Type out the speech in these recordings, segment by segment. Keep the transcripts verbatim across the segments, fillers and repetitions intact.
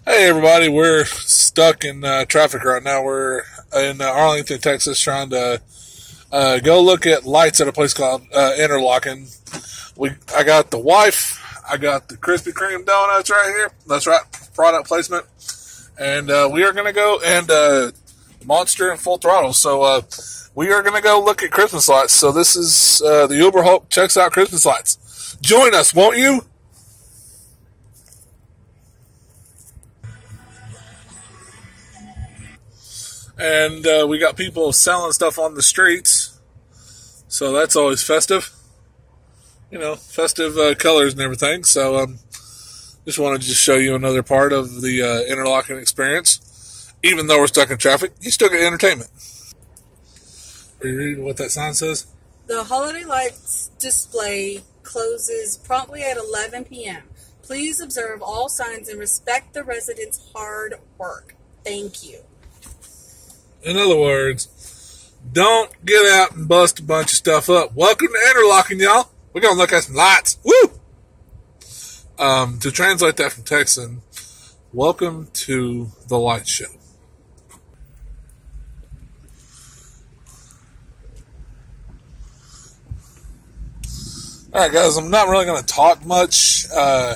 Hey everybody, we're stuck in uh, traffic right now. We're in uh, Arlington, Texas, trying to uh, go look at lights at a place called uh, Interlochen. We, I got the wife, I got the Krispy Kreme donuts right here. That's right, product placement. And uh, we are going to go and uh, Monster and Full Throttle. So uh, we are going to go look at Christmas lights. So this is uh, the Uber Hulk checks out Christmas lights. Join us, won't you? And uh, we got people selling stuff on the streets, so that's always festive. You know, festive uh, colors and everything. So um, just wanted to just show you another part of the uh, Interlochen experience. Even though we're stuck in traffic, you still get entertainment. Are you reading what that sign says? The holiday lights display closes promptly at eleven p.m. Please observe all signs and respect the residents' hard work. Thank you. In other words, don't get out and bust a bunch of stuff up. Welcome to Interlochen, y'all. We're going to look at some lights. Woo! Um, to translate that from Texan, welcome to the light show. Alright guys, I'm not really going to talk much. Uh,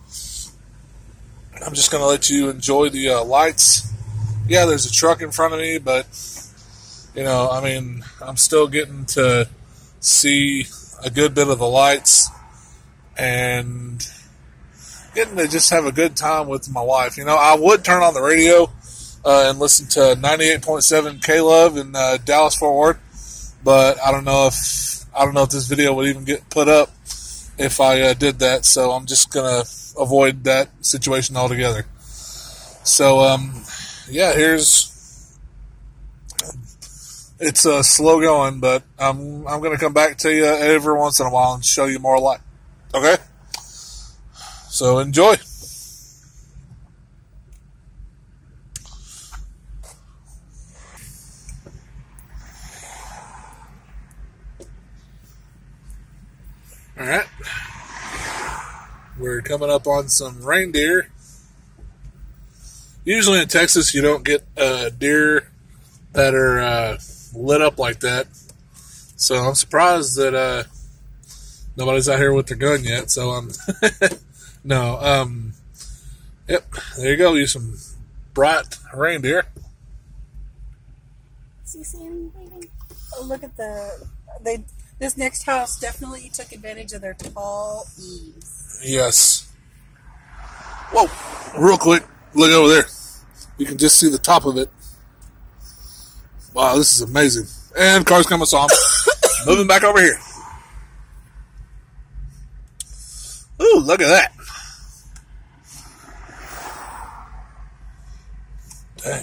I'm just going to let you enjoy the uh, lights. Yeah, there's a truck in front of me, but, you know, I mean, I'm still getting to see a good bit of the lights and getting to just have a good time with my wife. You know, I would turn on the radio uh, and listen to ninety-eight point seven K-Love in uh, Dallas-Fort Worth, but I don't know if I don't know if this video would even get put up if I uh, did that, so I'm just going to avoid that situation altogether. So, um... yeah, here's, it's uh, slow going, but I'm, I'm going to come back to you every once in a while and show you more light. Okay? So enjoy. Alright. We're coming up on some reindeer. Usually in Texas, you don't get uh, deer that are uh, lit up like that. So I'm surprised that uh, nobody's out here with their gun yet. So I'm no. Um, yep, there you go. Use some bright reindeer. Do you see anything? Oh, look at the they. This next house definitely took advantage of their tall eaves. Yes. Whoa! Real quick, look over there. You can just see the top of it. Wow, this is amazing. And cars coming, so I'm moving back over here. Ooh, look at that. Dang.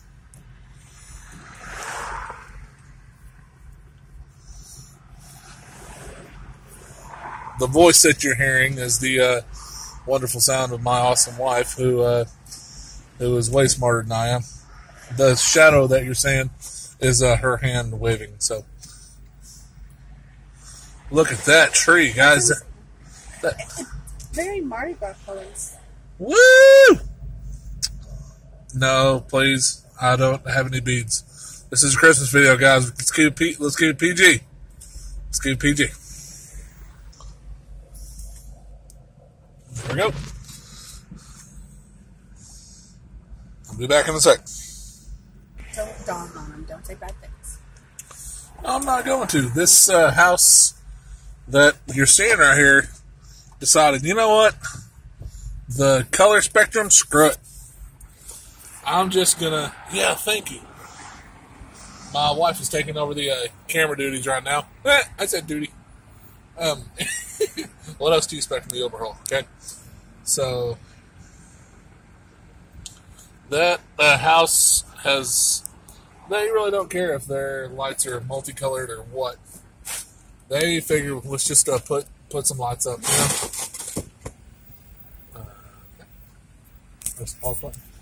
The voice that you're hearing is the uh, wonderful sound of my awesome wife, who... Uh, It was way smarter than I am. The shadow that you're seeing is uh, her hand waving. So, look at that tree, guys. That, very Mardi Gras colors. woo! No, please. I don't have any beads. This is a Christmas video, guys. Let's keep it P- let's keep it P G. Let's keep it P G. There we go. I'll be back in a sec. Don't dog on them. Don't say bad things. I'm not going to. This uh, house that you're seeing right here decided, you know what? The color spectrum, screw it. I'm just going to, yeah, thank you. My wife is taking over the uh, camera duties right now. Eh, I said duty. Um, what else do you expect from the Uber Hulk? Okay. So... That uh, house has, they really don't care if their lights are multicolored or what. They figure, let's just uh, put put some lights up, you know? Uh, okay. There's the pause button.